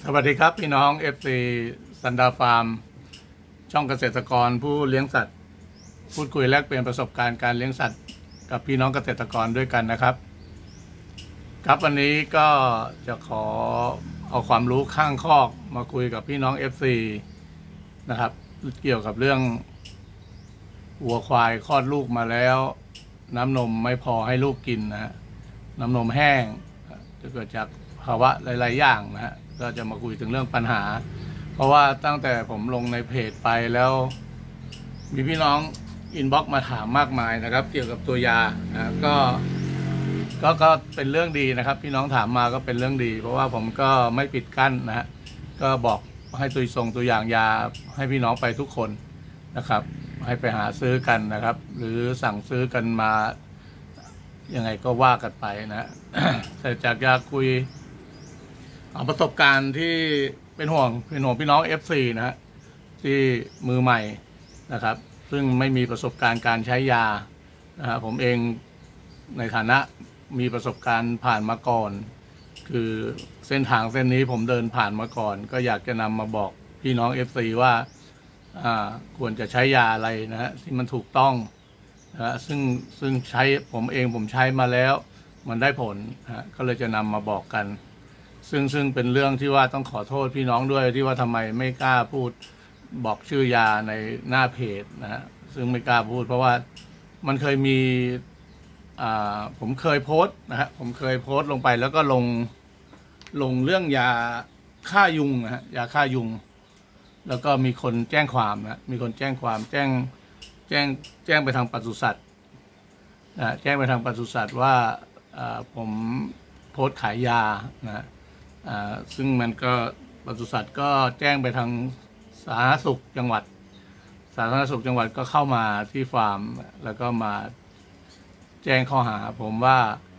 สวัสดีครับพี่น้อง FC สันดาฟาร์มช่องเกษตรกรผู้เลี้ยงสัตว์พูดคุยแลกเปลี่ยนประสบการณ์การเลี้ยงสัตว์กับพี่น้องเกษตรกรด้วยกันนะครับครับวันนี้ก็จะขอเอาความรู้ข้างคอกมาคุยกับพี่น้อง FC นะครับเกี่ยวกับเรื่องวัวควายคลอดลูกมาแล้วน้ำนมไม่พอให้ลูกกินนะน้ำนมแห้งจะเกิดจากภาวะหลายๆอย่างนะฮะก็จะมาคุยถึงเรื่องปัญหาเพราะว่าตั้งแต่ผมลงในเพจไปแล้วมีพี่น้องอินบ็อกซ์มาถามมากมายนะครับเกี่ยวกับตัวยานะก็เป็นเรื่องดีนะครับพี่น้องถามมาก็เป็นเรื่องดีเพราะว่าผมก็ไม่ปิดกั้นนะฮะก็บอกให้ตัวอย่างยาให้พี่น้องไปทุกคนนะครับให้ไปหาซื้อกันนะครับหรือสั่งซื้อกันมายังไงก็ว่ากันไปนะ แต่จากยาคุยประสบการณ์ที่เป็นห่วงพี่น้อง FC นะฮะที่มือใหม่นะครับซึ่งไม่มีประสบการณ์การใช้ยานะครับผมเองในฐานะมีประสบการณ์ผ่านมาก่อนคือเส้นทางเส้นนี้ผมเดินผ่านมาก่อนก็อยากจะนำมาบอกพี่น้อง FC ว่าควรจะใช้ยาอะไรนะฮะที่มันถูกต้องนะซึ่งใช้ผมใช้มาแล้วมันได้ผลนะก็เลยจะนำมาบอกกันซึ่งเป็นเรื่องที่ว่าต้องขอโทษพี่น้องด้วยที่ว่าทำไมไม่กล้าพูดบอกชื่อยาในหน้าเพจนะฮะซึ่งไม่กล้าพูดเพราะว่ามันเคยมีผมเคยโพสต์นะฮะผมเคยโพสต์ลงไปแล้วก็ลงเรื่องยาฆ่ายุงนะฮะยาฆ่ายุงแล้วก็มีคนแจ้งความนะมีคนแจ้งความแจ้งไปทางปศุสัตว์นะแจ้งไปทางปศุสัตว์ว่าผมโพสต์ขายยานะซึ่งมันก็ปศุสัตว์ก็แจ้งไปทางสาธารณสุขจังหวัดก็เข้ามาที่ฟาร์มแล้วก็มาแจ้งข้อหาผมว่า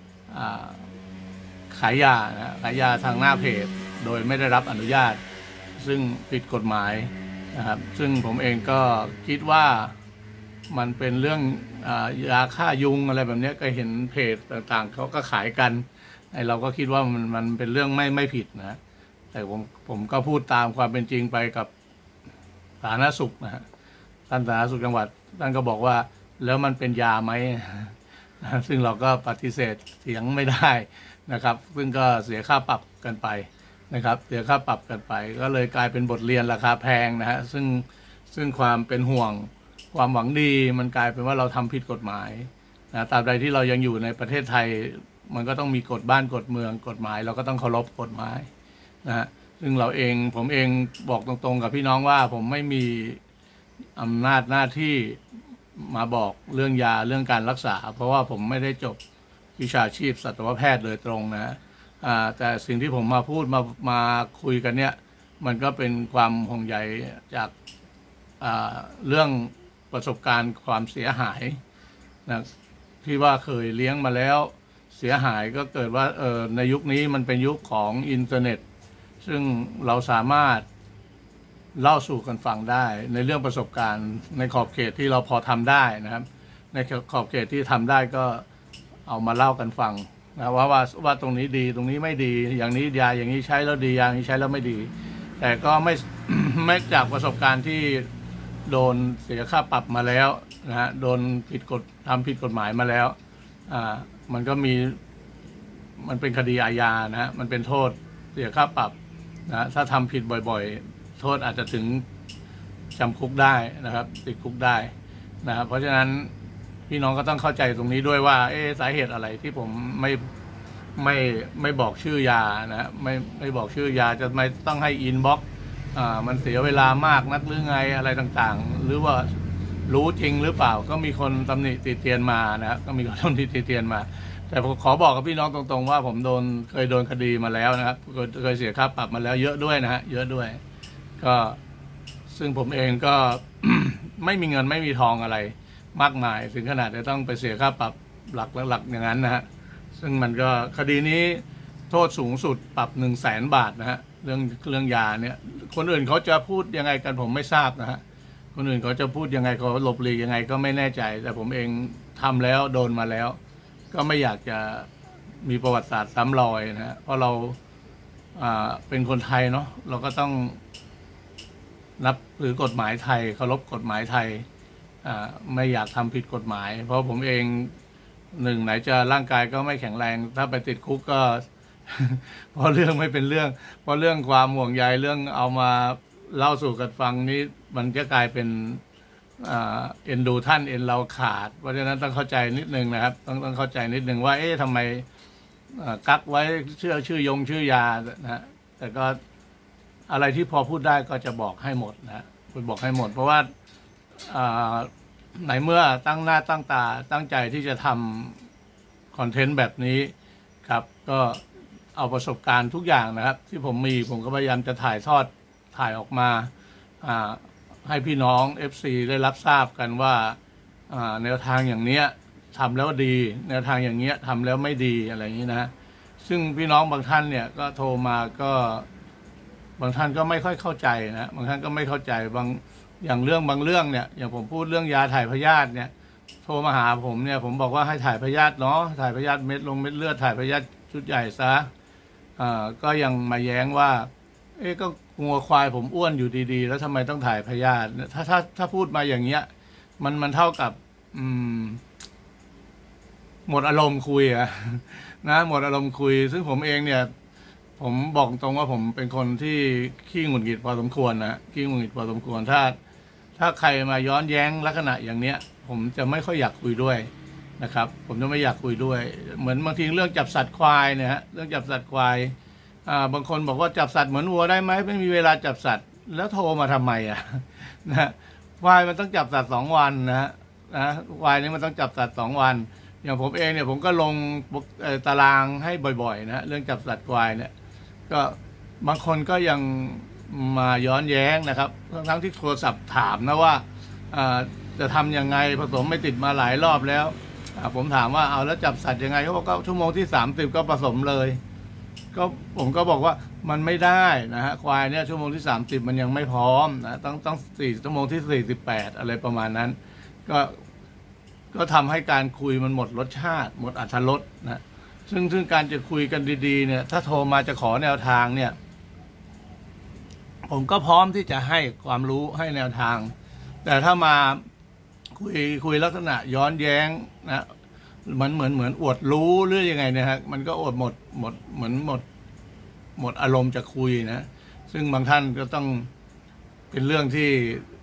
ขายยาทางหน้าเพจโดยไม่ได้รับอนุญาตซึ่งผิดกฎหมายนะครับซึ่งผมเองก็คิดว่ามันเป็นเรื่องยาฆ่ายุงอะไรแบบนี้ก็เห็นเพจต่างๆเขาก็ขายกันเราก็คิดว่ามันเป็นเรื่องไม่ผิดนะแต่ผมก็พูดตามความเป็นจริงไปกับสาธารณสุขนะฮะท่านสาธารณสุขจังหวัดท่านก็บอกว่าแล้วมันเป็นยาไหมซึ่งเราก็ปฏิเสธเสียงไม่ได้นะครับซึ่งก็เสียค่าปรับกันไปนะครับเสียค่าปรับกันไปก็เลยกลายเป็นบทเรียนราคาแพงนะฮะซึ่งความเป็นห่วงความหวังดีมันกลายเป็นว่าเราทำผิดกฎหมายนะตราบใดที่เรายังอยู่ในประเทศไทยมันก็ต้องมีกฎบ้านกฎเมืองกฎหมายเราก็ต้องเคารพกฎหมายนะฮะซึ่งผมเองบอกตรงๆกับพี่น้องว่าผมไม่มีอำนาจหน้าที่มาบอกเรื่องยาเรื่องการรักษาเพราะว่าผมไม่ได้จบวิชาชีพสัตวแพทย์โดยตรงนะแต่สิ่งที่ผมมาพูดมาคุยกันเนี่ยมันก็เป็นความห่วงใยจากเรื่องประสบการณ์ความเสียหายนะที่ว่าเคยเลี้ยงมาแล้วเสียหายก็เกิดว่าในยุคนี้มันเป็นยุคของอินเทอร์เน็ตซึ่งเราสามารถเล่าสู่กันฟังได้ในเรื่องประสบการณ์ในขอบเขตที่เราพอทำได้นะครับในขอบเขตที่ทำได้ก็เอามาเล่ากันฟังนะว่าตรงนี้ดีตรงนี้ไม่ดีอย่างนี้ยาอย่างนี้ใช้แล้วดีอย่างนี้ใช้แล้วไม่ดีแต่ก็ไม่จากประสบการณ์ที่โดนเสียค่าปรับมาแล้วนะฮะโดนทำผิดกฎหมายมาแล้วมันก็มันเป็นคดีอาญานะฮะมันเป็นโทษเสียค่าปรับนะถ้าทำผิดบ่อยๆโทษอาจจะถึงจำคุกได้นะครับติดคุกได้นะครับเพราะฉะนั้นพี่น้องก็ต้องเข้าใจตรงนี้ด้วยว่าสาเหตุอะไรที่ผมไม่บอกชื่อยานะไม่บอกชื่อยาจะไม่ต้องให้อินบ็อกซ์มันเสียเวลามากนักหรือไงอะไรต่างๆหรือว่ารู้จริงหรือเปล่าก็มีคนตำหนิติเตียนมานะครับก็มีคนที่ติเตียนมาแต่ผมขอบอกกับพี่น้องตรงๆว่าผมเคยโดนคดีมาแล้วนะครับเคยเสียค่าปรับมาแล้วเยอะด้วยนะฮะเยอะด้วยก็ซึ่งผมเองก็ ไม่มีเงินไม่มีทองอะไรมากมายถึงขนาดจะต้องไปเสียค่าปรับหลักอย่างนั้นนะฮะซึ่งมันก็คดีนี้โทษสูงสุดปรับ100,000 บาทนะฮะเรื่องยาเนี่ยคนอื่นเขาจะพูดยังไงกันผมไม่ทราบนะฮะคนอื่นเขาจะพูดยังไงเขาหลบหลีกยังไงก็ไม่แน่ใจแต่ผมเองทำแล้วโดนมาแล้วก็ไม่อยากจะมีประวัติศาสตร์ซ้ำรอยนะฮะเพราะเราเป็นคนไทยเนาะเราก็ต้องนับถือกฎหมายไทยเคารพกฎหมายไทยไม่อยากทำผิดกฎหมายเพราะผมเองหนึ่งไหนจะร่างกายก็ไม่แข็งแรงถ้าไปติดคุกก็ เพราะเรื่องไม่เป็นเรื่องเพราะเรื่องความห่วงใยเรื่องเอามาเล่าสู่กันฟังนี้มันจะกลายเป็นเอ็นดูท่านเอ็นเราขาดเพราะฉะนั้นต้องเข้าใจนิดนึงนะครับต้องเข้าใจนิดนึงว่าทำไมกักไว้ชื่อยานะแต่ก็อะไรที่พอพูดได้ก็จะบอกให้หมดนะคุณบอกให้หมดเพราะว่าในเมื่อตั้งหน้าตั้งตาตั้งใจที่จะทำคอนเทนต์แบบนี้ครับก็เอาประสบการณ์ทุกอย่างนะครับที่ผมก็พยายามจะถ่ายออกมาให้พี่น้อง FC ได้รับทราบกันว่าแนวทางอย่างเนี้ยทำแล้วดีแนวทางอย่างเงี้ยทำแล้วไม่ดีอะไรอย่างนี้นะซึ่งพี่น้องบางท่านเนี่ยก็โทรมาก็บางท่านก็ไม่ค่อยเข้าใจนะบางท่านก็ไม่เข้าใจบางเรื่องเนี่ยอย่างผมพูดเรื่องยาถ่ายพยาธิเนี่ยโทรมาหาผมเนี่ยผมบอกว่าให้ถ่ายพยาธิเนาะถ่ายพยาธิเม็ดเลือดถ่ายพยาธิชุดใหญ่ซะก็ยังมาแย้งว่าก็งัวควายผมอ้วนอยู่ดีๆแล้วทำไมต้องถ่ายพยาธิถ้าพูดมาอย่างเงี้ยมันเท่ากับหมดอารมณ์คุยนะหมดอารมณ์คุยซึ่งผมเองเนี่ยผมบอกตรงว่าผมเป็นคนที่ขี้หงุดหงิดพอสมควรนะขี้หงุดหงิดพอสมควรถ้าใครมาย้อนแย้งลักษณะอย่างเนี้ยผมจะไม่ค่อยอยากคุยด้วยนะครับผมจะไม่อยากคุยด้วยเหมือนบางทีเรื่องจับสัตว์ควายเนี่ยฮะเรื่องจับสัตว์ควายบางคนบอกว่าจับสัตว์เหมือนวัวได้ไหมไม่มีเวลาจับสัตว์แล้วโทรมาทำไมนะควายมันต้องจับสัตว์2 วันนะควายนี้มันต้องจับสัตว์2 วันอย่างผมเองเนี่ยผมก็ลงตารางให้บ่อยๆนะเรื่องจับสัตว์ควายเนี่ยก็บางคนก็ยังมาย้อนแย้งนะครับทั้งที่โทรศัพท์ถามนะว่าจะทำยังไงผสมไม่ติดมาหลายรอบแล้วผมถามว่าเอาแล้วจับสัตว์ยังไงเขาบอกก็ชั่วโมงที่30ก็ผสมเลยก็ผมก็บอกว่ามันไม่ได้นะฮะควายเนี่ยชั่วโมงที่30มันยังไม่พร้อมนะต้อง4 ชั่วโมงที่48อะไรประมาณนั้นก็ทำให้การคุยมันหมดรสชาติหมดอรรถรสนะซึ่งการจะคุยกันดีๆเนี่ยถ้าโทรมาจะขอแนวทางเนี่ยผมก็พร้อมที่จะให้ความรู้ให้แนวทางแต่ถ้ามาคุยลักษณะย้อนแย้งนะมันเหมือนอวดรู้หรือยังไงเนี่ยฮะมันก็อดหมดเหมือนหมดอารมณ์จะคุยนะซึ่งบางท่านก็ต้องเป็นเรื่องที่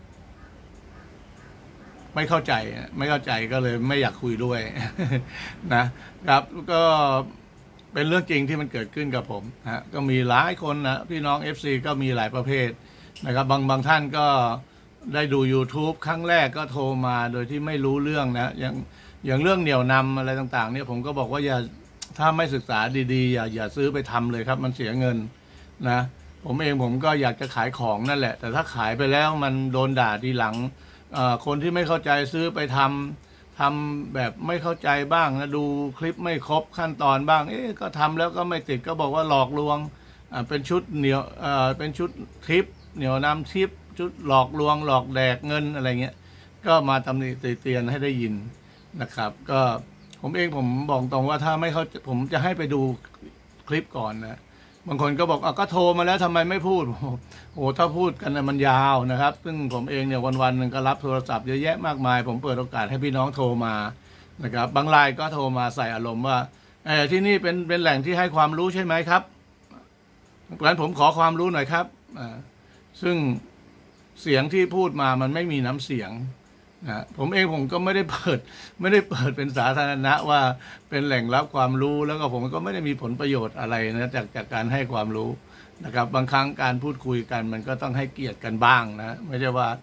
ไม่เข้าใจก็เลยไม่อยากคุยด้วยนะครับก็เป็นเรื่องจริงที่มันเกิดขึ้นกับผมก็มีหลายคนนะพี่น้อง FC ก็มีหลายประเภทนะครับบางท่านก็ได้ดู YouTube ครั้งแรกก็โทรมาโดยที่ไม่รู้เรื่องนะอย่างเรื่องเหนี่ยวนำอะไรต่างๆเนี่ยผมก็บอกว่าถ้าไม่ศึกษาดีๆอย่าซื้อไปทำเลยครับมันเสียเงินนะผมก็อยากจะขายของนั่นแหละแต่ถ้าขายไปแล้วมันโดนด่าทีหลังคนที่ไม่เข้าใจซื้อไปทำแบบไม่เข้าใจบ้างนะดูคลิปไม่ครบขั้นตอนบ้างก็ทำแล้วก็ไม่ติดก็บอกว่าหลอกลวงเป็นชุดเป็นชุดทิปเหนี่ยวนำทิปชุดหลอกลวงหลอกแดกเงินอะไรเงี้ยก็มาตำหนิติเตียนให้ได้ยินนะครับก็ผมบอกตรงว่าถ้าไม่เขาผมจะให้ไปดูคลิปก่อนนะบางคนก็บอกก็โทรมาแล้วทำไมไม่พูดโอ้ถ้าพูดกันมันยาวนะครับซึ่งผมเองเนี่ยวันๆหนึ่งก็รับโทรศัพท์เยอะแยะมากมายผมเปิดโอกาสให้พี่น้องโทรมานะครับบางรายก็โทรมาใส่อารมณ์ว่าที่นี่เป็นแหล่งที่ให้ความรู้ใช่ไหมครับงั้นผมขอความรู้หน่อยครับซึ่งเสียงที่พูดมามันไม่มีน้ำเสียงผมก็ไม่ได้เปิดเป็นสาธารณะว่าเป็นแหล่งรับความรู้แล้วก็ผมก็ไม่ได้มีผลประโยชน์อะไรนะจากการให้ความรู้นะครับบางครั้งการพูดคุยกันมันก็ต้องให้เกียรติกันบ้างนะไม่ใช่ว่า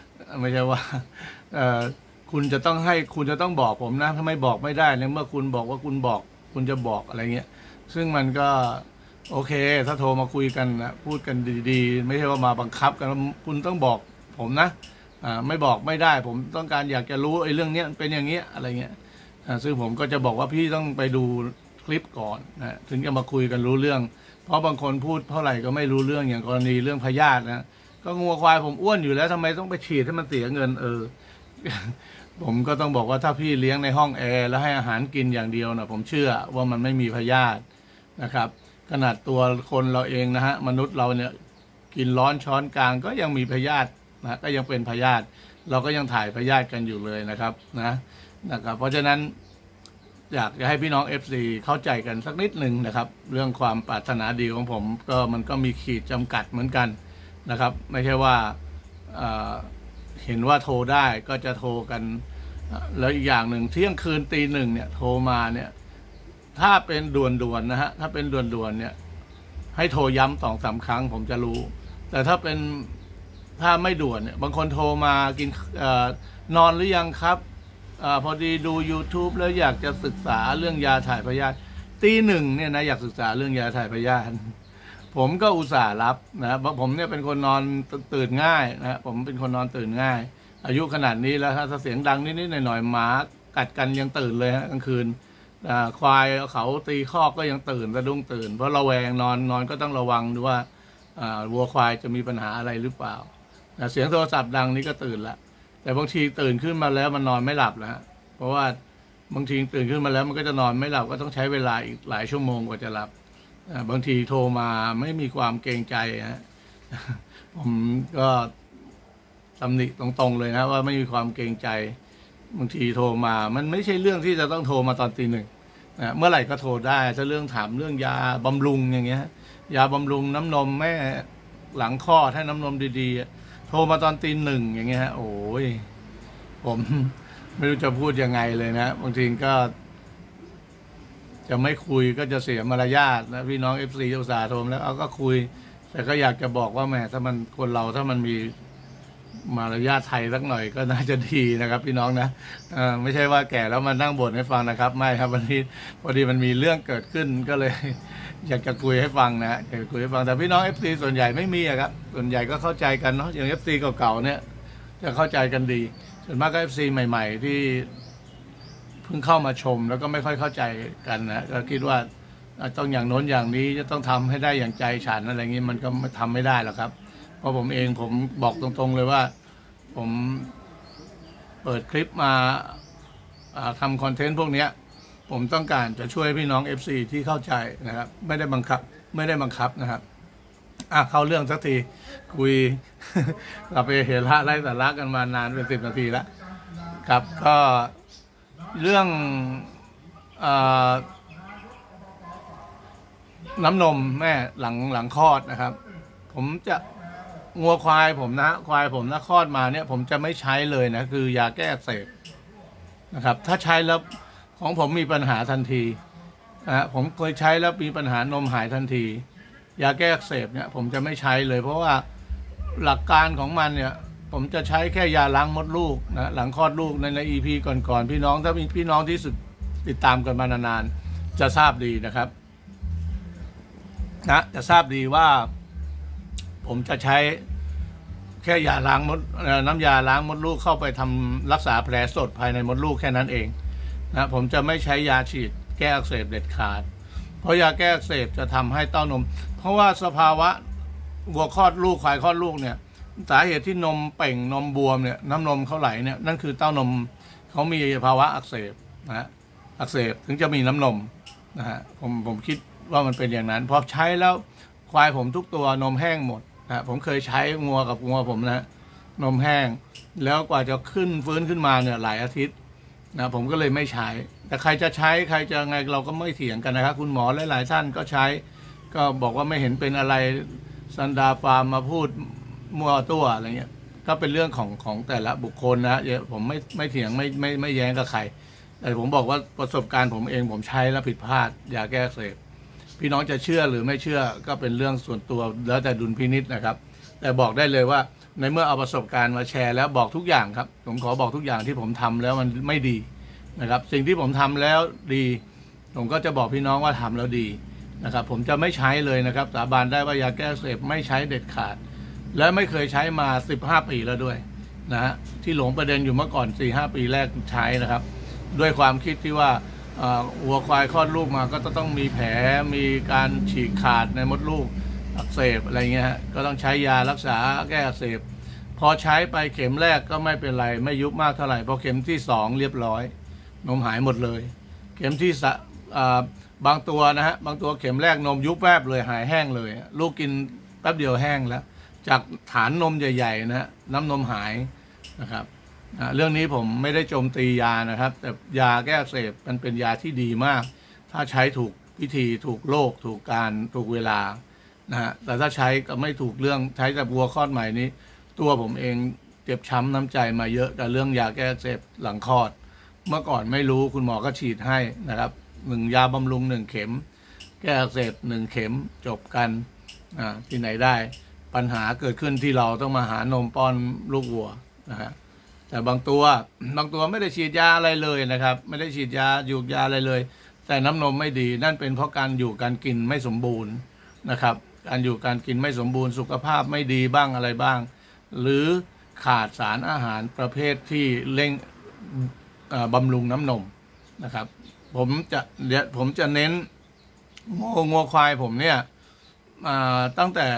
คุณจะต้องบอกผมนะถ้าไม่บอกไม่ได้ในเมื่อคุณบอกว่าคุณจะบอกอะไรเงี้ยซึ่งมันก็โอเคถ้าโทรมาคุยกันนะพูดกันดีๆไม่ใช่ว่ามาบังคับกันคุณต้องบอกผมนะไม่บอกไม่ได้ผมต้องการอยากจะรู้เรื่องนี้เป็นอย่างเงี้ยอะไรเงี้ยซึ่งผมก็จะบอกว่าพี่ต้องไปดูคลิปก่อนนะถึงจะมาคุยกันรู้เรื่องเพราะบางคนพูดเท่าไหร่ก็ไม่รู้เรื่องอย่างกรณีเรื่องพยาธินะก็งัวควายผมอ้วนอยู่แล้วทำไมต้องไปฉีดให้มันเสียเงินผมก็ต้องบอกว่าถ้าพี่เลี้ยงในห้องแอร์แล้วให้อาหารกินอย่างเดียวนะผมเชื่อว่ามันไม่มีพยาธินะครับขนาดตัวคนเราเองนะฮะมนุษย์เราเนี่ยกินร้อนช้อนกลางก็ยังมีพยาธินะก็ยังเป็นพยาธิเราก็ยังถ่ายพยาธิกันอยู่เลยนะครับนะครับเพราะฉะนั้นอยากจะให้พี่น้อง FC เข้าใจกันสักนิดหนึ่งนะครับเรื่องความปรารถนาดีของผมก็มันก็มีขีดจำกัดเหมือนกันนะครับไม่ใช่ว่าเห็นว่าโทรได้ก็จะโทรกันแล้วอีกอย่างหนึ่งเที่ยงคืนตีหนึ่งเนี่ยโทรมาเนี่ยถ้าเป็นด่วนๆนะฮะถ้าเป็นด่วนๆเนี่ยให้โทรย้ำ2-3 ครั้งผมจะรู้แต่ถ้าไม่ด่วนเนี่ยบางคนโทรมากินนอนหรือยังครับพอดีดู YouTube แล้วอยากจะศึกษาเรื่องยาถ่ายพยาธิตีหนึ่งเนี่ยนะอยากศึกษาเรื่องยาถ่ายพยาธิผมก็อุตส่าห์รับนะเพราะผมเนี่ยเป็นคนนอนตื่นง่ายนะผมเป็นคนนอนตื่นง่ายอายุขนาดนี้แล้วถ้าเสียงดังนิดๆหน่อยๆหมากัดกันยังตื่นเลยฮะกลางคืนควายเขาตีคอกก็ยังตื่นสะดุ้งตื่นเพราะระแวงนอนก็ต้องระวังดูว่าวัวควายจะมีปัญหาอะไรหรือเปล่าเสียงโทรศัพท์ดังนี้ก็ตื่นละแต่บางทีตื่นขึ้นมาแล้วมันนอนไม่หลับแล้วเพราะว่าบางทีตื่นขึ้นมาแล้วมันก็จะนอนไม่หลับก็ต้องใช้เวลาอีกหลายชั่วโมงกว่าจะหลับบางทีโทรมาไม่มีความเกรงใจผมก็ตำหนิตรงๆเลยนะว่าไม่มีความเกรงใจบางทีโทรมามันไม่ใช่เรื่องที่จะต้องโทรมาตอนตีหนึ่งเมื่อไหร่ก็โทรได้ถ้าเรื่องถามเรื่องยาบำรุงอย่างเงี้ยยาบำรุงน้ำนมแม่หลังคลอดให้น้ำนมดีๆโทรมาตอนตีหนึ่งอย่างเงี้ยโอ้ยผมไม่รู้จะพูดยังไงเลยนะบางทีก็จะไม่คุยก็จะเสียมารยาทนะพี่น้อง FC อุตส่าห์โทรแล้วเอาก็คุยแต่ก็อยากจะบอกว่าแหมถ้ามันคนเราถ้ามันมีมารยาทไทยสักหน่อยก็น่าจะดีนะครับพี่น้องนะไม่ใช่ว่าแก่แล้วมานั่งบ่นให้ฟังนะครับไม่ครับวันนี้พอดีมันมีเรื่องเกิดขึ้นก็เลยอยากจะคุยให้ฟังนะอยากจะคุยให้ฟังแต่พี่น้อง FC ส่วนใหญ่ไม่มีครับส่วนใหญ่ก็เข้าใจกันเนาะอย่าง FC เก่าๆเนี่ยจะเข้าใจกันดีส่วนมากก็ FC ใหม่ๆที่เพิ่งเข้ามาชมแล้วก็ไม่ค่อยเข้าใจกันนะก็คิดว่าต้องอย่างโน้นอย่างนี้จะต้องทำให้ได้อย่างใจฉันอะไรอย่างนี้มันก็ทำไม่ได้หรอกครับเพราะผมเองผมบอกตรงๆเลยว่าผมเปิดคลิปมาทำคอนเทนต์พวกนี้ผมต้องการจะช่วยพี่น้อง FC ที่เข้าใจนะครับไม่ได้บังคับนะครับเข้าเรื่องสักทีคุย เราไปเห็นละไล่สาระกันมานานเป็น10 นาทีแล้วครับก็เรื่องน้ำนมแม่หลังคลอดนะครับผมจะงัวควายผมนะคลอดมาเนี่ยผมจะไม่ใช้เลยนะคือยาแก้อักเสบนะครับถ้าใช้แล้วของผมมีปัญหาทันทีผมเคยใช้แล้วมีปัญหานมหายทันทียาแก้อักเสบเนี่ยผมจะไม่ใช้เลยเพราะว่าหลักการของมันเนี่ยผมจะใช้แค่ยาล้างมดลูกนะหลังคลอดลูกใน EP ก่อนพี่น้องถ้ามีพี่น้องที่ติดตามกันมานานๆจะทราบดีนะครับจะทราบดีว่าผมจะใช้แค่ยาล้างน้ำยาล้างมดลูกเข้าไปทำรักษาแผลสดภายในมดลูกแค่นั้นเองนะผมจะไม่ใช้ยาฉีดแก้อักเสบเด็ดขาดเพราะยาแก้อักเสบจะทำให้เต้านมเพราะว่าสภาวะวัวคลอดลูกควายคลอดลูกเนี่ยสาเหตุที่นมเป่งนมบวมเนี่ยน้ำนมเขาไหลเนี่ยนั่นคือเต้านมเขามีภาวะอักเสบนะอักเสบถึงจะมีน้ำนมนะฮะผมคิดว่ามันเป็นอย่างนั้นพอใช้แล้วควายผมทุกตัวนมแห้งหมดนะผมเคยใช้งัวผมนะนมแห้งแล้วกว่าจะฟื้นขึ้นมาเนี่ยหลายอาทิตย์นะผมก็เลยไม่ใช้แต่ใครจะใช้ใครจะไงเราก็ไม่เถียงกันนะครับคุณหมอหลายๆท่านก็ใช้ก็บอกว่าไม่เห็นเป็นอะไรซันดาฟาร์มมาพูดมั่วตัวอะไรเงี้ยก็เป็นเรื่องของแต่ละบุคคลนะผมไม่เถียงไม่แย้งกับใครแต่ผมบอกว่าประสบการณ์ผมเองผมใช้แล้วผิดพลาดยาแก้อักเสบพี่น้องจะเชื่อหรือไม่เชื่อก็เป็นเรื่องส่วนตัวแล้วแต่ดุลพินิจนะครับแต่บอกได้เลยว่าในเมื่อเอาประสบการณ์มาแชร์แล้วบอกทุกอย่างครับผมขอบอกทุกอย่างที่ผมทำแล้วมันไม่ดีนะครับสิ่งที่ผมทำแล้วดีผมก็จะบอกพี่น้องว่าทำแล้วดีนะครับผมจะไม่ใช้เลยนะครับสาบานได้ว่ายาแก้อักเสบไม่ใช้เด็ดขาดและไม่เคยใช้มา15 ปีแล้วด้วยนะฮะที่หลงประเด็นอยู่เมื่อก่อน 4-5 ปีแรกใช้นะครับด้วยความคิดที่ว่าวัวควายคลอดลูกมาก็ต้องมีแผลมีการฉีกขาดในมดลูกอักเสบอะไรเงี้ยก็ต้องใช้ยารักษาแก้อักเสบพอใช้ไปเข็มแรกก็ไม่เป็นไรไม่ยุบมากเท่าไหร่พอเข็มที่2เรียบร้อยนมหายหมดเลยเข็มที่บางตัวนะฮะบางตัวเข็มแรกนมยุบแวบเลยหายแห้งเลยลูกกินแป๊บเดียวแห้งแล้วจากฐานนมใหญ่ๆนะฮะน้ำนมหายนะครับเรื่องนี้ผมไม่ได้โจมตียานะครับแต่ยาแก้อักเสบมันเป็นยาที่ดีมากถ้าใช้ถูกวิธีถูกโรคถูกการถูกเวลานะฮะแต่ถ้าใช้ก็ไม่ถูกเรื่องใช้แต่วัวคลอดใหม่นี้ตัวผมเองเจ็บช้ำน้ำใจมาเยอะกับเรื่องยาแก้อักเสบหลังคลอดเมื่อก่อนไม่รู้คุณหมอก็ฉีดให้นะครับ1 ยาบำรุง1 เข็มแก้อักเสบ1 เข็มจบกันที่ไหนได้ปัญหาเกิดขึ้นที่เราต้องมาหานมป้อนลูกวัวนะฮะแต่บางตัวไม่ได้ฉีดยาอะไรเลยนะครับไม่ได้ฉีดยาหยุกยาอะไรเลยแต่น้ำนมไม่ดีนั่นเป็นเพราะการอยู่การกินไม่สมบูรณ์นะครับการอยู่การกินไม่สมบูรณ์สุขภาพไม่ดีบ้างอะไรบ้างหรือขาดสารอาหารประเภทที่เร่งบำรุงน้ำนมนะครับผมจะเน้นงัวควายผมเนี่ยตั้งแต่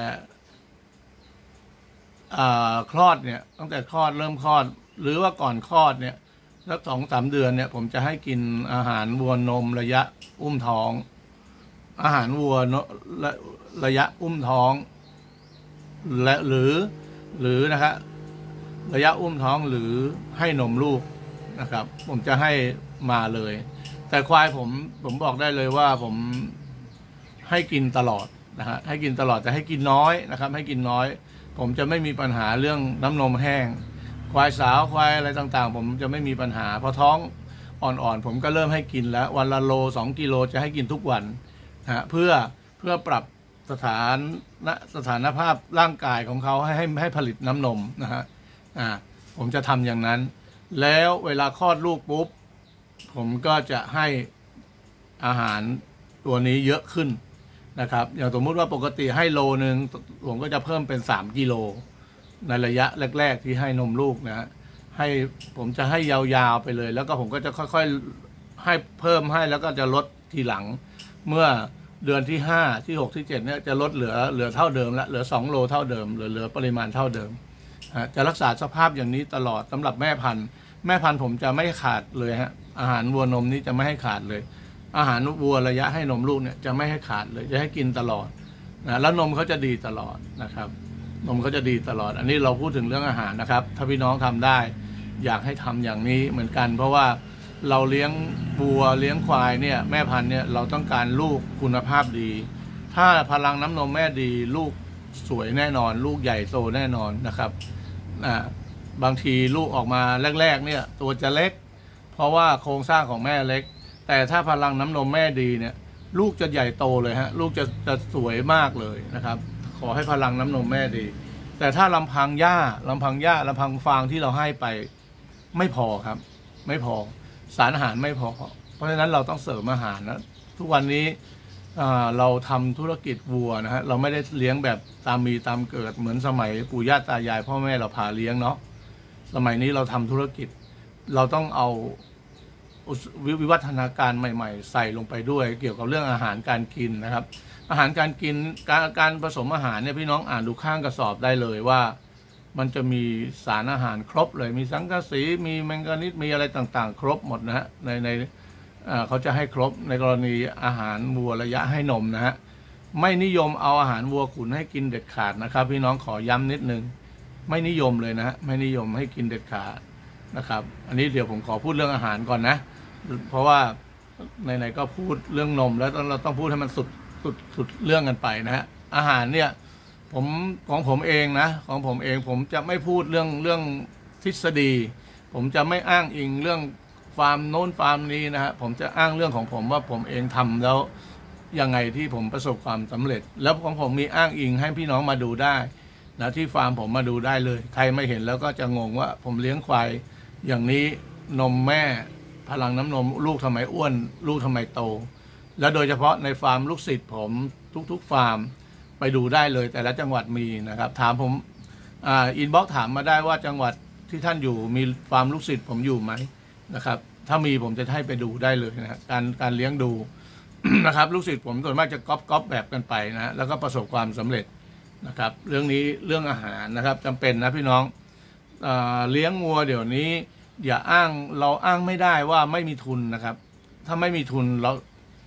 คลอดเนี่ยตั้งแต่คลอดเริ่มคลอดหรือว่าก่อนคลอดเนี่ยสัก2-3 เดือนเนี่ยผมจะให้กินอาหารวัวนมระยะอุ้มท้องอาหารวัวระยะอุ้มท้องและหรือนะครับระยะอุ้มท้องหรือให้นมลูกนะครับผมจะให้มาเลยแต่ควายผมบอกได้เลยว่าผมให้กินตลอดนะฮะให้กินตลอดแต่ให้กินน้อยนะครับให้กินน้อยผมจะไม่มีปัญหาเรื่องน้ำนมแห้งควายสาวควายอะไรต่างๆผมจะไม่มีปัญหาพอท้องอ่อนๆผมก็เริ่มให้กินแล้ววันละ1-2 กิโลจะให้กินทุกวันนะเพื่อปรับสถานภาพร่างกายของเขาให้ผลิตน้ำนมนะฮะผมจะทำอย่างนั้นแล้วเวลาคลอดลูกปุ๊บผมก็จะให้อาหารตัวนี้เยอะขึ้นนะครับอย่างสมมุติว่าปกติให้โลนึงผมก็จะเพิ่มเป็น3 กิโลในระยะแรกๆที่ให้นมลูกนะผมจะให้ยาวๆไปเลยแล้วก็ผมก็จะค่อยๆให้เพิ่มให้แล้วก็จะลดทีหลังเมื่อเดือนที่5ที่6ที่7เนี่ยจะลดเหลือเท่าเดิมละเหลือ2 โลเท่าเดิมเหลือปริมาณเท่าเดิมจะรักษาสภาพอย่างนี้ตลอดสำหรับแม่พันธุ์ผมจะไม่ขาดเลยฮะอาหารวัวนมนี้จะไม่ให้ขาดเลยอาหารวัวระยะให้นมลูกเนี่ยจะไม่ให้ขาดเลยจะให้กินตลอดนะแล้วนมเขาจะดีตลอดนะครับนมเขาจะดีตลอดอันนี้เราพูดถึงเรื่องอาหารนะครับถ้าพี่น้องทำได้อยากให้ทำอย่างนี้เหมือนกันเพราะว่าเราเลี้ยงวัวเลี้ยงควายเนี่ยแม่พันธุ์เนี่ยเราต้องการลูกคุณภาพดีถ้าพลังน้ำนมแม่ดีลูกสวยแน่นอนลูกใหญ่โตแน่นอนนะครับบางทีลูกออกมาแรกๆเนี่ยตัวจะเล็กเพราะว่าโครงสร้างของแม่เล็กแต่ถ้าพลังน้ำนมแม่ดีเนี่ยลูกจะใหญ่โตเลยฮะลูกจะสวยมากเลยนะครับขอให้พลังน้ำนมแม่ดีแต่ถ้าลำพังหญ้าลำพังฟางที่เราให้ไปไม่พอครับไม่พอสารอาหารไม่พอเพราะฉะนั้นเราต้องเสริมอาหารนะทุกวันนี้เราทำธุรกิจวัวนะฮะเราไม่ได้เลี้ยงแบบตามมีตามเกิดเหมือนสมัยปู่ย่าตายายพ่อแม่เราพาเลี้ยงเนาะสมัยนี้เราทำธุรกิจเราต้องเอาวิวัฒนาการใหม่ๆใส่ลงไปด้วยเกี่ยวกับเรื่องอาหารการกินนะครับอาหารการกินการผสมอาหารเนี่ยพี่น้องอ่านดูข้างกระสอบได้เลยว่ามันจะมีสารอาหารครบเลยมีสังกะสีมีแมงกานีสมีอะไรต่างๆครบหมดนะฮะในเขาจะให้ครบในกรณีอาหารวัวระยะให้นมนะฮะไม่นิยมเอาอาหารวัวขุนให้กินเด็ดขาดนะครับพี่น้องขอย้ำนิดนึงไม่นิยมเลยนะฮะไม่นิยมให้กินเด็ดขาดนะครับอันนี้เดี๋ยวผมขอพูดเรื่องอาหารก่อนนะเพราะว่าไหนๆก็พูดเรื่องนมแล้วเราต้องพูดให้มันสุดเรื่องกันไปนะฮะอาหารเนี่ยของผมเองนะของผมเองผมจะไม่พูดเรื่องทฤษฎีผมจะไม่อ้างอิงเรื่องฟาร์มโน้นฟาร์มนี้นะฮะผมจะอ้างเรื่องของผมว่าผมเองทำแล้วยังไงที่ผมประสบความสำเร็จแล้วของผมมีอ้างอิงให้พี่น้องมาดูได้นะที่ฟาร์มผมมาดูได้เลยใครไม่เห็นแล้วก็จะงงว่าผมเลี้ยงควายอย่างนี้นมแม่พลังน้ำนมลูกทำไมอ้วนลูกทำไมโตและโดยเฉพาะในฟาร์มลูกศิษย์ผมทุกฟาร์มไปดูได้เลยแต่ละจังหวัดมีนะครับถามผมอินบ็อกซ์ถามมาได้ว่าจังหวัดที่ท่านอยู่มีฟาร์มลูกศิษย์ผมอยู่ไหมนะครับถ้ามีผมจะให้ไปดูได้เลยนะการเลี้ยงดู นะครับลูกศิษย์ผมส่วนมากจะก๊อปแบบกันไปนะแล้วก็ประสบความสำเร็จนะครับเรื่องนี้เรื่องอาหารนะครับจำเป็นนะพี่น้องเลี้ยงวัวเดี๋ยวนี้อย่าเราอ้างไม่ได้ว่าไม่มีทุนนะครับถ้าไม่มีทุน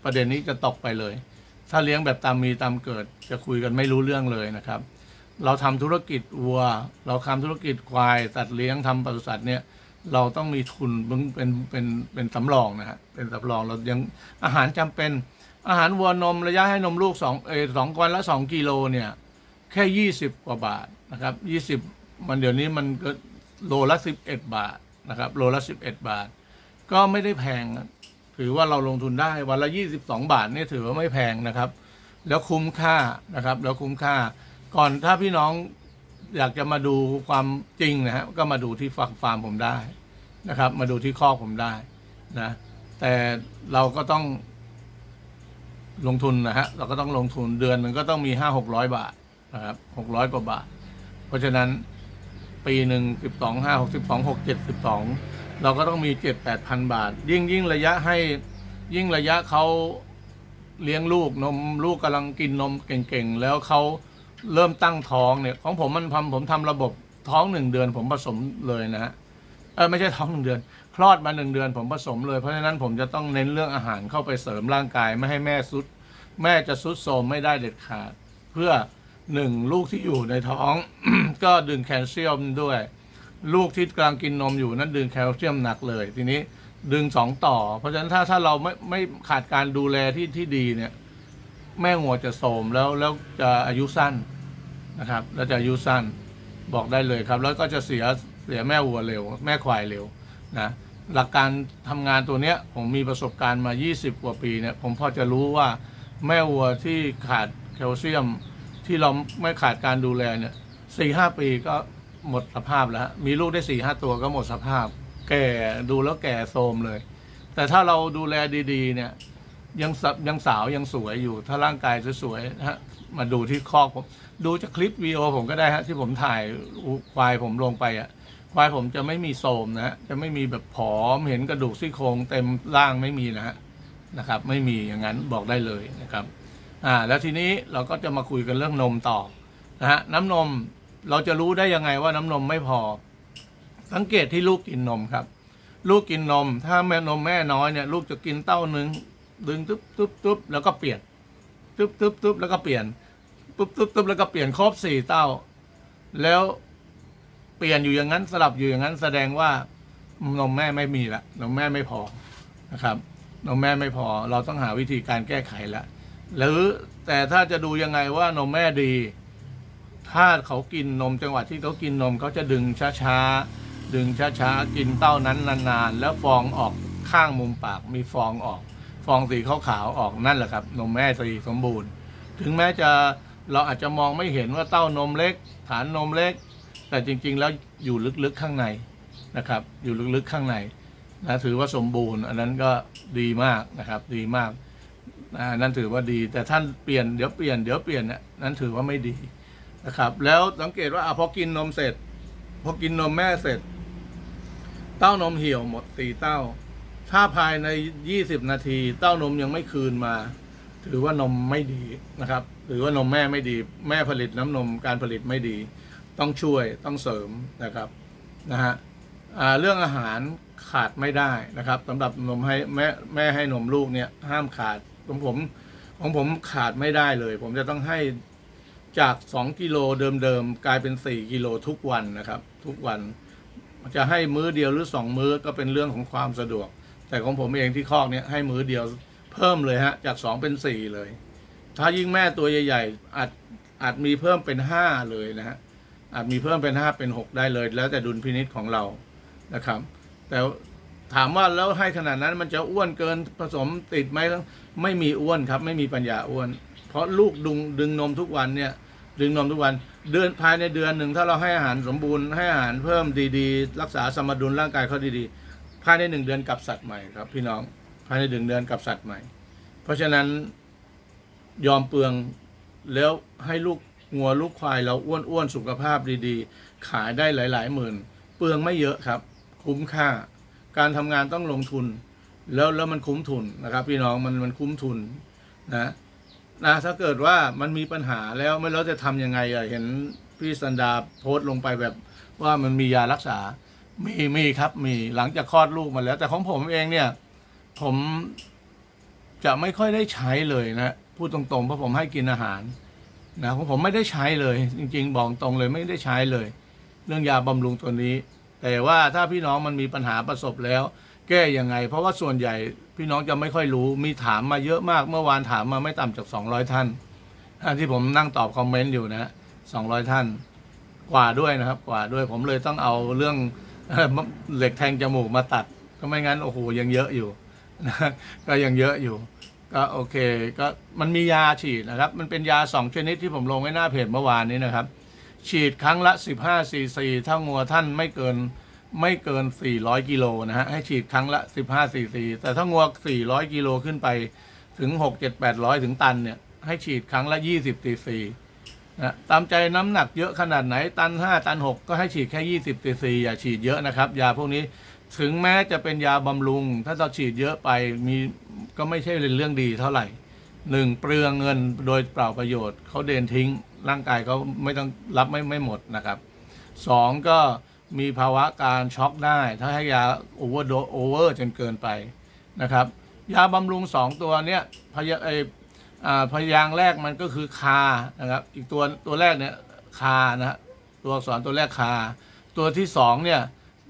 ประเด็นนี้จะตกไปเลยถ้าเลี้ยงแบบตามมีตามเกิดจะคุยกันไม่รู้เรื่องเลยนะครับเราทำธุรกิจวัวเราทำธุรกิจควายสัตว์เลี้ยงทำปศุสัตว์เนี่ยเราต้องมีทุนเป็นสำรองนะฮะเป็นสำรองเรายังอาหารจำเป็นอาหารวัวนมระยะให้นมลูก2 วันละ2 กิโลเนี่ยแค่20 กว่าบาทนะครับ20มันเดี๋ยวนี้มันก็โลละ11 บาทนะครับโลละ11 บาทก็ไม่ได้แพงถือว่าเราลงทุนได้วันละ22 บาทนี่ถือว่าไม่แพงนะครับแล้วคุ้มค่านะครับแล้วคุ้มค่าก่อนถ้าพี่น้องอยากจะมาดูความจริงนะฮะก็มาดูที่ฟาร์มผมได้นะครับมาดูที่คอกผมได้นะแต่เราก็ต้องลงทุนนะฮะเราก็ต้องลงทุนเดือนมันก็ต้องมี500-600 บาทนะครับ600 กว่าบาทเพราะฉะนั้นปีหนึ่ง12,500 62,600 72เราก็ต้องมี 7-8,000 บาทยิ่งระยะให้ยิ่งระยะเขาเลี้ยงลูกนมลูกกำลังกินนมเก่งๆแล้วเขาเริ่มตั้งท้องเนี่ยของผมผมทำระบบท้อง1 เดือนผมผสมเลยนะฮะไม่ใช่ท้อง1 เดือนคลอดมา1 เดือนผมผสมเลยเพราะฉะนั้นผมจะต้องเน้นเรื่องอาหารเข้าไปเสริมร่างกายไม่ให้แม่จะทรุดโทรมไม่ได้เด็ดขาดเพื่อ1ลูกที่อยู่ในท้อง ก็ดึงแคลเซียมด้วยลูกที่กำลังกินนมอยู่นั้นดึงแคลเซียมหนักเลยทีนี้ดึง2 ต่อเพราะฉะนั้นถ้าเราไม่ขาดการดูแลที่ดีเนี่ยแม่งัวจะโทรมแล้วจะอายุสั้นนะครับแล้วจะอายุสั้นบอกได้เลยครับแล้วก็จะเสียแม่วัวเร็วแม่ควายเร็วนะหลักการทำงานตัวเนี้ยผมมีประสบการณ์มา20 กว่าปีเนี่ยผมพอจะรู้ว่าแม่วัวที่ขาดแคลเซียมที่เราไม่ขาดการดูแลเนี่ย4-5 ปีก็หมดสภาพแล้วมีลูกได้4-5 ตัวก็หมดสภาพแก่ดูแล้วแก่โทรมเลยแต่ถ้าเราดูแลดีๆเนี่ยยังสาวยังสวยอยู่ถ้าร่างกายสวยๆฮะมาดูที่คอกผมดูจากคลิปวิดีโอผมก็ได้ฮะที่ผมถ่ายควายผมลงไปอ่ะควายผมจะไม่มีโทรมนะฮะจะไม่มีแบบผอมเห็นกระดูกซี่โครงเต็มร่างไม่มีนะครับไม่มีอย่างนั้นบอกได้เลยนะครับแล้วทีนี้เราก็จะมาคุยกันเรื่องนมต่อนะฮะน้ำนมเราจะรู้ได้ยังไงว่าน้ำนมไม่พอสังเกตที่ลูกกินนมครับลูกกินนมถ้าแม่นมแม่น้อยเนี่ยลูกจะกินเต้านึงดึงตุ๊บแล้วก็เปลี่ยนตุ๊บแล้วก็เปลี่ยนตุ๊บแล้วก็เปลี่ยนครบ4 เต้าแล้วเปลี่ยนอยู่อย่างนั้นสลับอยู่อย่างนั้นแสดงว่านมแม่ไม่มีละนมแม่ไม่พอนะครับนมแม่ไม่พอเราต้องหาวิธีการแก้ไขละหรือแต่ถ้าจะดูยังไงว่านมแม่ดีถ้าเขากินนมจังหวะที่เขากินนมเขาจะดึงช้ากินเต้านั้นนานๆแล้วฟองออกข้างมุมปากมีฟองออกฟองสีขาวๆออกนั่นแหละครับนมแม่สีสมบูรณ์ถึงแม้เราอาจจะมองไม่เห็นว่าเต้านมเล็กฐานนมเล็กแต่จริงๆแล้วอยู่ลึกๆข้างในนะครับอยู่ลึกๆข้างในนะถือว่าสมบูรณ์อันนั้นก็ดีมากนะครับดีมากนั่นถือว่าดีแต่ท่านเปลี่ยนเดี๋ยวเปลี่ยนนั้นถือว่าไม่ดีนะครับแล้วสังเกตว่าพอกินนมเสร็จพอกินนมแม่เสร็จเต้านมเหี่ยวหมด4 เต้าถ้าภายใน20 นาทีเต้านมยังไม่คืนมาถือว่านมไม่ดีนะครับถือว่านมแม่ไม่ดีแม่ผลิตน้ำนมการผลิตไม่ดีต้องช่วยต้องเสริมนะครับเรื่องอาหารขาดไม่ได้นะครับสำหรับนมให้แม่ให้นมลูกเนี่ยห้ามขาดของผมขาดไม่ได้เลยผมจะต้องให้จาก2 กิโลเดิมกลายเป็น4 กิโลทุกวันนะครับทุกวันจะให้มื้อเดียวหรือ2 มื้อก็เป็นเรื่องของความสะดวกแต่ของผมเองที่คอกเนี่ยให้มื้อเดียวเพิ่มเลยฮะจาก2เป็น4เลยถ้ายิ่งแม่ตัวใหญ่ๆอาจมีเพิ่มเป็น5เลยนะฮะอาจมีเพิ่มเป็น5เป็น6ได้เลยแล้วแต่ดุลพินิจของเรานะครับแต่ถามว่าแล้วให้ขนาดนั้นมันจะอ้วนเกินผสมติดไหมไม่มีอ้วนครับไม่มีปัญญาอ้วนเพราะลูกดึงนมทุกวันเนี่ยดึงนมทุกวันภายในเดือนหนึ่งถ้าเราให้อาหารสมบูรณ์ให้อาหารเพิ่มดีๆรักษาสมดุลร่างกายเขาดีๆภายใน1 เดือนกับสัตว์ใหม่ครับพี่น้องภายใน1 เดือนกับสัตว์ใหม่เพราะฉะนั้นยอมเปลืองแล้วให้ลูกงัวลูกควายเราอ้วนสุขภาพดีๆขายได้หลายๆหมื่นเปลืองไม่เยอะครับคุ้มค่าการทำงานต้องลงทุนแล้วมันคุ้มทุนนะครับพี่น้องมันคุ้มทุนนะถ้าเกิดว่ามันมีปัญหาแล้วไม่รู้จะทำยังไงเห็นพี่สันดาโพสต์ลงไปแบบว่ามันมียารักษามีครับมีหลังจากคลอดลูกมาแล้วแต่ของผมเองเนี่ยผมจะไม่ค่อยได้ใช้เลยนะพูดตรงๆเพราะผมให้กินอาหารนะของผมไม่ได้ใช้เลยจริงๆบอกตรงเลยไม่ได้ใช้เลยเรื่องยาบำรุงตัวนี้แต่ว่าถ้าพี่น้องมันมีปัญหาประสบแล้วแก้ยังไงเพราะว่าส่วนใหญ่พี่น้องจะไม่ค่อยรู้มีถามมาเยอะมากเมื่อวานถามมาไม่ต่ำจาก200ท่านที่ผมนั่งตอบคอมเมนต์อยู่นะ200ท่านกว่าด้วยนะครับกว่าด้วยผมเลยต้องเอาเรื่องเหล็กแทงจมูกมาตัดก็ไม่งั้นโอ้โหยังเยอะอยู่นะก็ยังเยอะอยู่ก็โอเคก็มันมียาฉีดนะครับมันเป็นยา2ชนิดที่ผมลงไว้หน้าเพจเมื่อวานนี้นะครับฉีดครั้งละ15 ซีซีถ้างัวท่านไม่เกิน400กิโลนะฮะให้ฉีดครั้งละ15 ซีซีแต่ถ้างัว400กิโลขึ้นไปถึง6 7 800ถึงตันเนี่ยให้ฉีดครั้งละ20 ซีซีนะตามใจน้ำหนักเยอะขนาดไหนตัน5ตัน6ก็ให้ฉีดแค่20 ซีซีอย่าฉีดเยอะนะครับยาพวกนี้ถึงแม้จะเป็นยาบำรุงถ้าเราฉีดเยอะไปก็ไม่ใช่เรื่องดีเท่าไหร่1เปลืองเงินโดยเปล่าประโยชน์เขาเดินทิ้งร่างกายเขาไม่ต้องรับไม่หมดนะครับ2ก็มีภาวะการช็อกได้ถ้าให้ยาโอเวอร์จนเกินไปนะครับยาบำรุง2ตัวเนี้ยพยางค์แรกมันก็คือคานะครับอีกตัวแรกเนี่ยคานะฮะตัวอักษรตัวแรกคาตัวที่2เนี่ย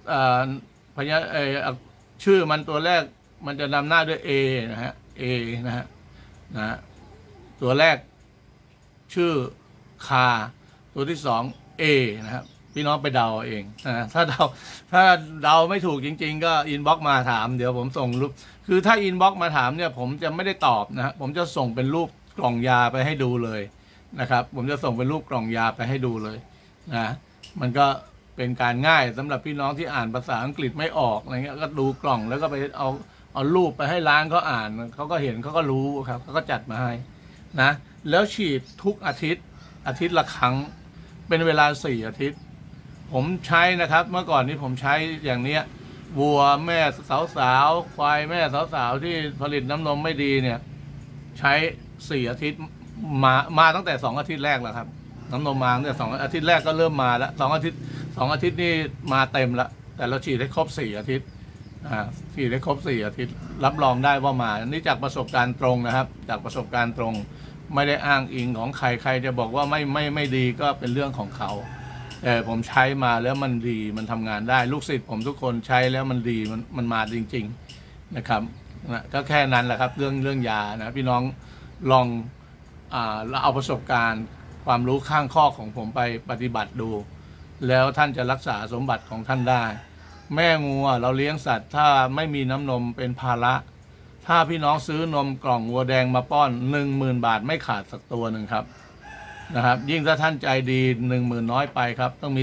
ชื่อมันตัวแรกมันจะนำหน้าด้วย A นะฮะ A นะฮะตัวแรกชื่อคาตัวที่2 A นะครับพี่น้องไปเดาเองนะถ้าเดาไม่ถูกจริงๆก็อินบ็อกซ์มาถามเดี๋ยวผมส่งรูปคือถ้าอินบ็อกซ์มาถามเนี่ยผมจะไม่ได้ตอบนะผมจะส่งเป็นรูปกล่องยาไปให้ดูเลยนะครับผมจะส่งเป็นรูปกล่องยาไปให้ดูเลยนะมันก็เป็นการง่ายสำหรับพี่น้องที่อ่านภาษาอังกฤษไม่ออกอะไรเงี้ยก็ดูกล่องแล้วก็ไปเอารูปไปให้ร้านเขาอ่านเขาก็เห็นเขาก็รู้ครับเขาก็จัดมาให้นะแล้วฉีดทุกอาทิตย์ละครั้งเป็นเวลา4 อาทิตย์ผมใช้นะครับเมื่อก่อนนี้ผมใช้อย่างเนี้ยวัวแม่สาวๆควายแม่สาวๆที่ผลิตน้ำนมไม่ดีเนี่ยใช้4 อาทิตย์มาตั้งแต่2 อาทิตย์แรกแล้วครับน้ำนมมาตั้งแต่2 อาทิตย์แรกก็เริ่มมาแล้ว2 อาทิตย์นี่มาเต็มละแต่เราฉีดให้ครบ4 อาทิตย์ฉีดให้ครบ4 อาทิตย์รับรองได้ว่ามานี่จากประสบการณ์ตรงนะครับจากประสบการณ์ตรงไม่ได้อ้างอิงของใครจะบอกว่าไม่ดีก็เป็นเรื่องของเขาแต่ผมใช้มาแล้วมันดีมันทำงานได้ลูกศิษย์ผมทุกคนใช้แล้วมันดีมันมาจริงๆนะครับก็แค่นั้นแหละครับเรื่องยานะพี่น้องลองเอาประสบการณ์ความรู้ข้างข้อของผมไปปฏิบัติดูแล้วท่านจะรักษาสมบัติของท่านได้แม่งัวเราเลี้ยงสัตว์ถ้าไม่มีน้ำนมเป็นภาระถ้าพี่น้องซื้อนมกล่องวัวแดงมาป้อน 10,000 บาทไม่ขาดสักตัวหนึ่งครับนะครับยิ่งถ้าท่านใจดี 10,000 น้อยไปครับต้องมี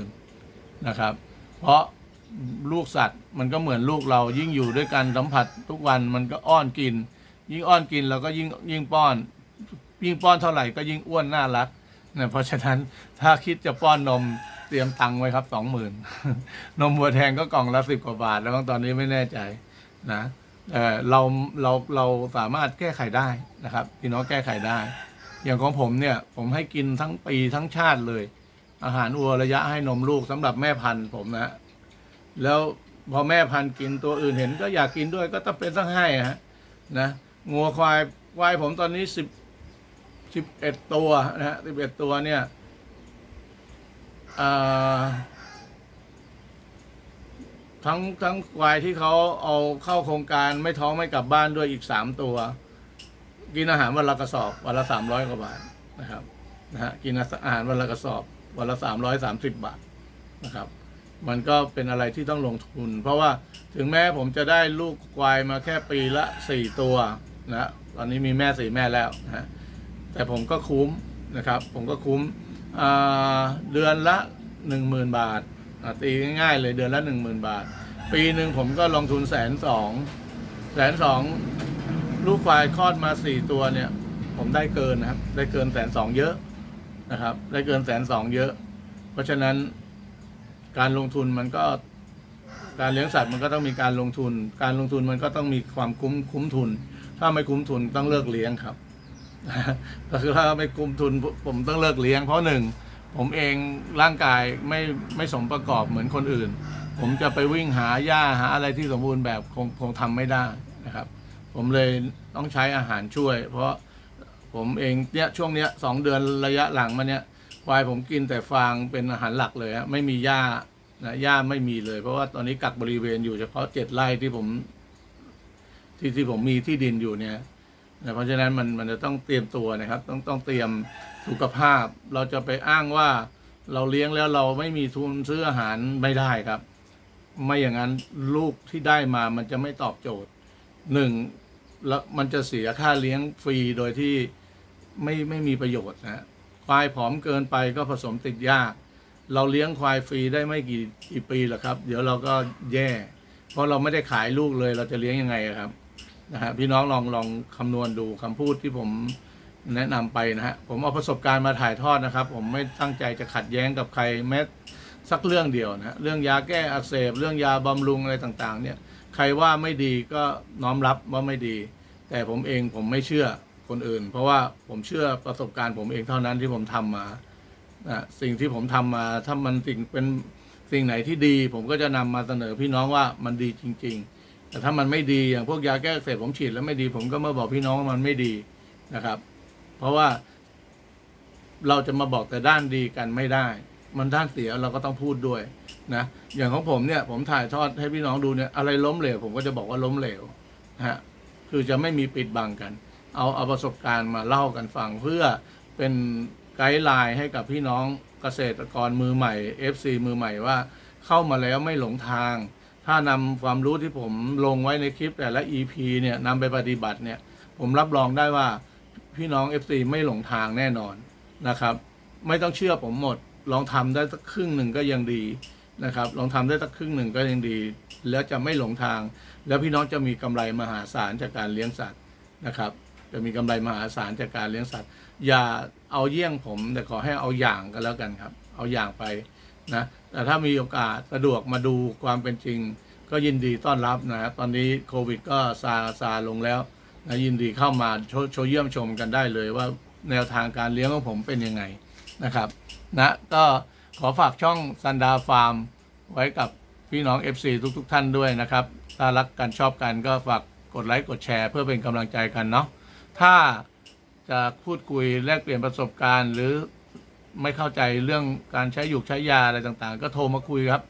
20,000 นะครับเพราะลูกสัตว์มันก็เหมือนลูกเรายิ่งอยู่ด้วยกันสัมผัสทุกวันมันก็อ้อนกินยิ่งอ้อนกินเราก็ยิ่งป้อนเท่าไหร่ก็ยิ่งอ้วนน่ารักนะเพราะฉะนั้นถ้าคิดจะป้อนนมเตรียมตังค์ไว้ครับ 20,000 นมวัวแทงก็กล่องละ10 กว่าบาทแล้วตอนนี้ไม่แน่ใจนะเราสามารถแก้ไขได้นะครับพี่น้องแก้ไขได้อย่างของผมเนี่ยผมให้กินทั้งปีทั้งชาติเลยอาหารวัวระยะให้นมลูกสำหรับแม่พันธุ์ผมนะแล้วพอแม่พันธุ์กินตัวอื่นเห็นก็อยากกินด้วยก็ต้องให้ฮะนะงัวควายผมตอนนี้11 ตัวนะฮะ11 ตัวเนี่ยทั้งควายที่เขาเอาเข้าโครงการไม่ท้องไม่กลับบ้านด้วยอีก3 ตัวกินอาหารวันละกระสอบวันละ300 กว่าบาทนะครับกินอาหารวันละกระสอบวันละ330 บาทนะครับมันก็เป็นอะไรที่ต้องลงทุนเพราะว่าถึงแม้ผมจะได้ลูกควายมาแค่ปีละ4 ตัวนะตอนนี้มีแม่4 แม่แล้วนะแต่ผมก็คุ้มนะครับผมก็คุ้มเดือนละ 10,000 บาทตีง่ายๆเลยเดือนละ 10,000 บาทปีหนึ่งผมก็ลงทุน120,000ลูกควายคลอดมา4 ตัวเนี่ยผมได้เกินนะครับได้เกิน120,000เยอะนะครับได้เกิน120,000เยอะเพราะฉะนั้นการลงทุนมันก็การเลี้ยงสัตว์มันก็ต้องมีการลงทุนมันก็ต้องมีความคุ้มทุนถ้าไม่คุ้มทุนต้องเลิกเลี้ยงครับก็คือถ้าไม่คุ้มทุนผมต้องเลิกเลี้ยงเพราะ1ผมเองร่างกายไม่สมประกอบเหมือนคนอื่นผมจะไปวิ่งหาหญ้าหาอะไรที่สมบูรณ์แบบคงทำไม่ได้นะครับผมเลยต้องใช้อาหารช่วย เพราะผมเองเนี่ยช่วงเนี้ย2 เดือนระยะหลังมาเนี่ยควายผมกินแต่ฟางเป็นอาหารหลักเลยฮะไม่มีหญ้านะหญ้าไม่มีเลยเพราะว่าตอนนี้กักบริเวณอยู่เฉพาะ7 ไร่ที่ผมมีที่ดินอยู่เนี่ยนะเพราะฉะนั้นมันจะต้องเตรียมตัวนะครับต้องเตรียมสุขภาพเราจะไปอ้างว่าเราเลี้ยงแล้วเราไม่มีทุนซื้ออาหารไม่ได้ครับไม่อย่างนั้นลูกที่ได้มามันจะไม่ตอบโจทย์1แล้วมันจะเสียค่าเลี้ยงฟรีโดยที่ไม่มีประโยชน์นะควายผอมเกินไปก็ผสมติดยากเราเลี้ยงควายฟรีได้ไม่กี่ปีหรอกครับเดี๋ยวเราก็แย่เพราะเราไม่ได้ขายลูกเลยเราจะเลี้ยงยังไงครับนะฮะพี่น้องลองคำนวณดูคำพูดที่ผมแนะนำไปนะฮะผมเอาประสบการณ์มาถ่ายทอดนะครับผมไม่ตั้งใจจะขัดแย้งกับใครแม้สักเรื่องเดียวนะเรื่องยาแก้อักเสบเรื่องยาบำรุงอะไรต่างๆเนี่ยใครว่าไม่ดีก็น้อมรับว่าไม่ดีแต่ผมเองผมไม่เชื่อคนอื่นเพราะว่าผมเชื่อประสบการณ์ผมเองเท่านั้นที่ผมทำมาสิ่งที่ผมทำมาถ้ามันเป็นสิ่งไหนที่ดีผมก็จะนำมาเสนอพี่น้องว่ามันดีจริงๆแต่ถ้ามันไม่ดีอย่างพวกยาแก้อักเสบผมฉีดแล้วไม่ดีผมก็มาบอกพี่น้องว่ามันไม่ดีนะครับเพราะว่าเราจะมาบอกแต่ด้านดีกันไม่ได้มันด้านเสียเราก็ต้องพูดด้วยนะอย่างของผมเนี่ยผมถ่ายทอดให้พี่น้องดูเนี่ยอะไรล้มเหลวผมก็จะบอกว่าล้มเหลวนะฮะคือจะไม่มีปิดบังกันเอาประสบการณ์มาเล่ากันฟังเพื่อเป็นไกด์ไลน์ให้กับพี่น้องเกษตรกรมือใหม่ FC มือใหม่ว่าเข้ามาแล้วไม่หลงทางถ้านำความรู้ที่ผมลงไว้ในคลิปแต่ละ EP เนี่ยนำไปปฏิบัติเนี่ยผมรับรองได้ว่าพี่น้อง FC ไม่หลงทางแน่นอนนะครับไม่ต้องเชื่อผมหมดลองทำได้สักครึ่งหนึ่งก็ยังดีนะครับลองทำได้สักครึ่งหนึ่งก็ยังดีแล้วจะไม่หลงทางแล้วพี่น้องจะมีกำไรมหาศาลจากการเลี้ยงสัตว์นะครับจะมีกำไรมหาศาลจากการเลี้ยงสัตว์อย่าเอาเยี่ยงผมแต่ขอให้เอาอย่างกันแล้วกันครับเอาอย่างไปนะแต่ถ้ามีโอกาสสะดวกมาดูความเป็นจริงก็ยินดีต้อนรับนะครับตอนนี้โควิดก็ซาลงแล้วนะยินดีเข้ามาโชว์เยี่ยมชมกันได้เลยว่าแนวทางการเลี้ยงของผมเป็นยังไงนะครับนะก็ขอฝากช่องซันดาฟาร์มไว้กับพี่น้อง FC ทุกท่านด้วยนะครับถ้ารักกันชอบกันก็ฝากกดไลค์กดแชร์เพื่อเป็นกำลังใจกันเนาะถ้าจะพูดคุยแลกเปลี่ยนประสบการณ์หรือไม่เข้าใจเรื่องการใช้ใช้ยาอะไรต่างๆก็โทรมาคุยครับ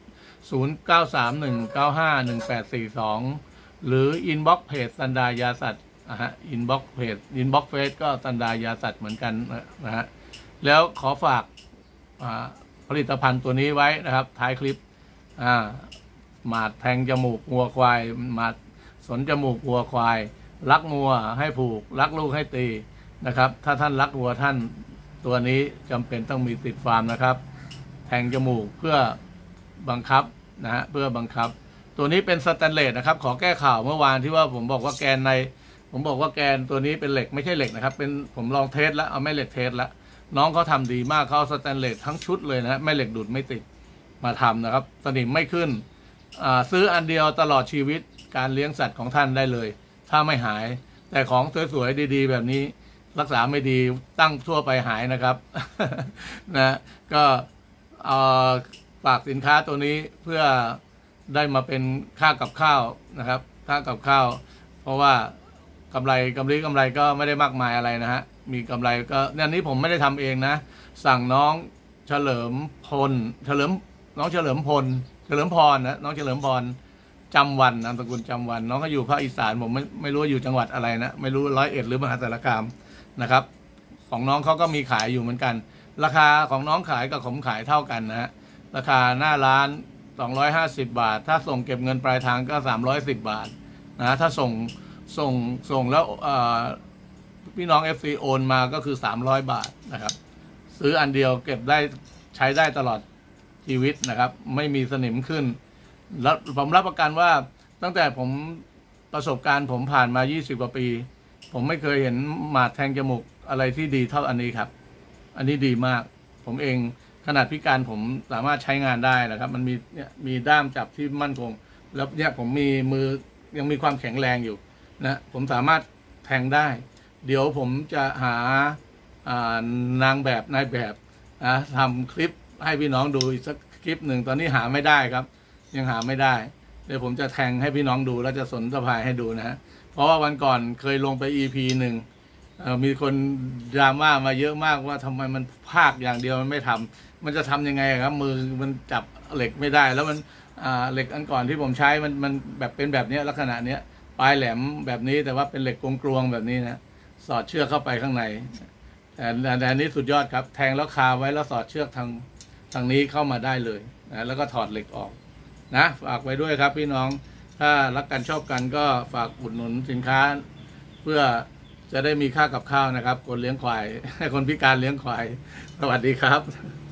0931951842หรืออินบ็อกเพจซันดายาสัตว์อินบ็อกเพจอินบ็อกเฟซก็ซันดายาสัตว์เหมือนกันนะฮะแล้วขอฝากผลิตภัณฑ์ตัวนี้ไว้นะครับท้ายคลิปหมาดแทงจมูกวัวควายหมาดสนจมูกวัวควายรักงัวให้ผูกรักลูกให้ตีนะครับถ้าท่านรักวัวท่านตัวนี้จำเป็นต้องมีติดฟาร์มนะครับแทงจมูกเพื่อบังคับนะฮะเพื่อบังคับตัวนี้เป็นสแตนเลสนะครับขอแก้ข่าวเมื่อวานที่ว่าผมบอกว่าแกนในผมบอกว่าแกนตัวนี้เป็นเหล็กไม่ใช่เหล็กนะครับเป็นผมลองเทสแล้วเอาแม่เหล็กเทสแล้วน้องเขาทำดีมากเขาสแตนเลสทั้งชุดเลยนะฮะแม่เหล็กดูดไม่ติดมาทำนะครับสนิมไม่ขึ้นซื้ออันเดียวตลอดชีวิตการเลี้ยงสัตว์ของท่านได้เลยถ้าไม่หายแต่ของสวยๆดีๆแบบนี้รักษาไม่ดีตั้งทั่วไปหายนะครับ นะก็ฝากสินค้าตัวนี้เพื่อได้มาเป็นค่ากับข้าวนะครับค่ากับข้าวเพราะว่ากำไรก็ไม่ได้มากมายอะไรนะฮะมีกำไรก็เนี่ยนี้ผมไม่ได้ทำเองนะสั่งน้องเฉลิมพรน้องเฉลิมพรนะน้องเฉลิมพรจำวันนามสกุลจำวันน้องก็อยู่ภาคอีสานผมไม่รู้อยู่จังหวัดอะไรนะไม่รู้101หรือมหาสารคามนะครับของน้องเขาก็มีขายอยู่เหมือนกันราคาของน้องขายกับผมขายเท่ากันนะฮะราคาหน้าร้าน250 บาทถ้าส่งเก็บเงินปลายทางก็310 บาทนะถ้าส่งแล้วพี่น้อง FC โอนมาก็คือ300 บาทนะครับซื้ออันเดียวเก็บได้ใช้ได้ตลอดชีวิตนะครับไม่มีสนิมขึ้นแล้วผมรับประกันว่าตั้งแต่ผมประสบการณ์ผมผ่านมา20 กว่าปีผมไม่เคยเห็นหมาดแทงจมูกอะไรที่ดีเท่าอันนี้ครับอันนี้ดีมากผมเองขนาดพิการผมสามารถใช้งานได้นะครับมันมีด้ามจับที่มั่นคงแล้วเนี่ยผมมีมือยังมีความแข็งแรงอยู่นะผมสามารถแทงได้เดี๋ยวผมจะหานางแบบนายแบบทำคลิปให้พี่น้องดูอีกสักคลิปหนึ่งตอนนี้หาไม่ได้ครับยังหาไม่ได้เดี๋ยวผมจะแทงให้พี่น้องดูแล้วจะสนสะพายให้ดูนะฮะผเพราะว่าวันก่อนเคยลงไป EP หนึ่งมีคนดราม่ามาเยอะมากว่าทำไมมันพากอย่างเดียวมันไม่ทำมันจะทำยังไงครับมือมันจับเหล็กไม่ได้แล้วมันเหล็กอันก่อนที่ผมใช้มันแบบเป็นแบบนี้ลักษณะเนี้ยปลายแหลมแบบนี้แต่ว่าเป็นเหล็กกลวงๆแบบนี้นะสอดเชือกเข้าไปข้างในแต่อันนี้สุดยอดครับแทงแล้วคาไว้แล้วสอดเชือกทางนี้เข้ามาได้เลยนะแล้วก็ถอดเหล็กออกนะฝากไว้ด้วยครับพี่น้องถ้ารักกันชอบกันก็ฝากอุดหนุนสินค้าเพื่อจะได้มีค่ากับข้าวนะครับคนเลี้ยงควายคนพิการเลี้ยงควายสวัสดีครับ